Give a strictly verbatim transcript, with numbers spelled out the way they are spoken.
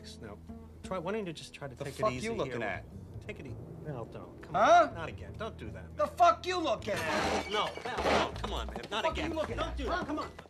Relax. Now, try. Why don't you just try to The take fuck it easy you looking here. at? Take it easy. No, don't. Come Huh? on. Not again. Don't do that, man. The fuck you looking at? No, no, no. Come on, man. Not fuck again. you looking Don't at? do that. Come on.